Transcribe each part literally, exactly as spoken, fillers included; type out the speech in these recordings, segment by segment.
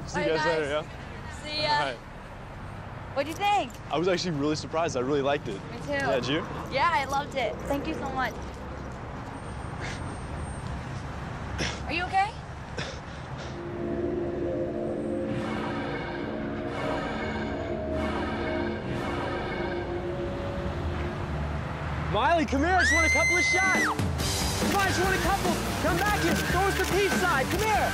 See you guys, guys later, yeah? See ya. All right. What'd you think? I was actually really surprised. I really liked it. Me too. Yeah, did you? Yeah, I loved it. Thank you so much. Are you okay? Miley, come here. I just want a couple of shots. Come on, I just want a couple. Come back here. Go with the peace side. Come here.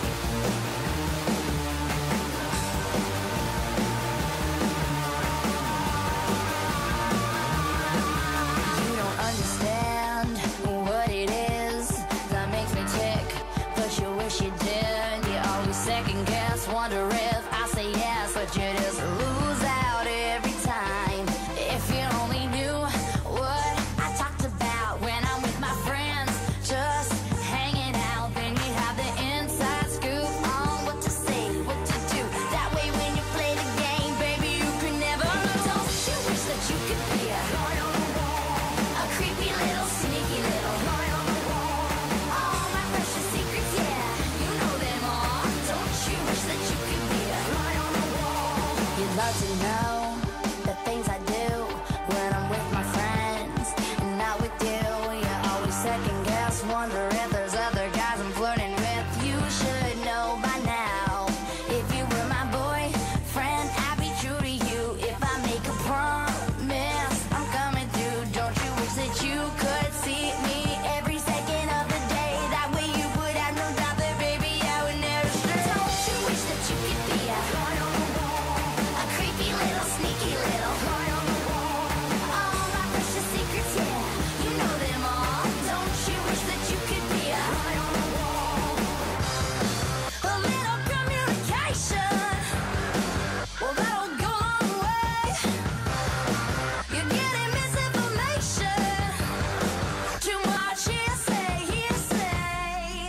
You don't understand what it is that makes me tick, but you wish you did. You always second guess, wonder if I say yes, but you just lose out every time. If you only knew what I talked about when I'm with my friends, just hanging out, then you have the inside scoop on what to say, what to do. That way when you play the game, baby, you can never lose. Don't you wish that you could be a a creepy little, sneaky little fly on the wall? All my precious secrets, yeah, you know them all. Don't you wish that you could be a fly on the wall? You'd love to know the things I do when I'm with my friends and not with you. You always second guess, wonder if there's other guys I'm flirting with. You should know by now. If you were my boyfriend, I'd be true to you. If I make a promise, I'm coming through. Don't you wish that you could see me every second of the day? That way you would have no doubt that, baby, I would never stray. Don't you wish that you could be a fly on the wall? A creepy little, sneaky little fly on the wall. All my precious secrets, yeah, you know them all. Don't you wish that you could be a fly on the wall? A little communication, well, that'll go a long way. You're getting misinformation. Too much hearsay, hearsay.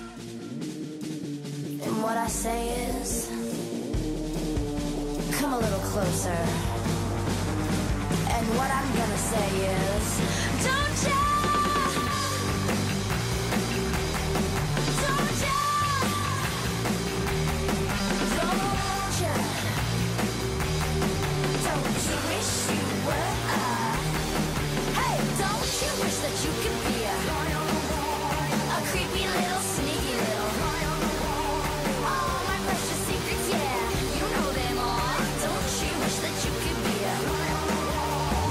And what I say is, come a little closer. And what I'm gonna say is, don't ya? Don't ya? Don't ya? Don't you wish you were a? Hey, don't you wish that you could be a fly on the wall? A creepy little, sneaky little fly on the wall. All my precious secrets, yeah, you know them all. Don't you wish that you could be a fly on the wall?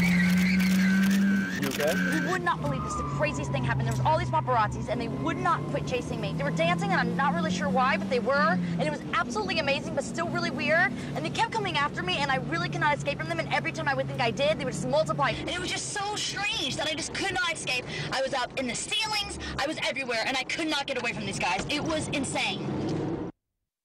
You okay? You would not believe this. The craziest thing happened. There was all these paparazzis, and they would not quit chasing me. They were dancing, and I'm not really sure why, but they were. And it was absolutely amazing, but still really weird. And they kept coming after me, and I really could not escape from them. And every time I would think I did, they would just multiply. And it was just so strange that I just could not escape. I was up in the ceilings. I was everywhere, and I could not get away from these guys. It was insane.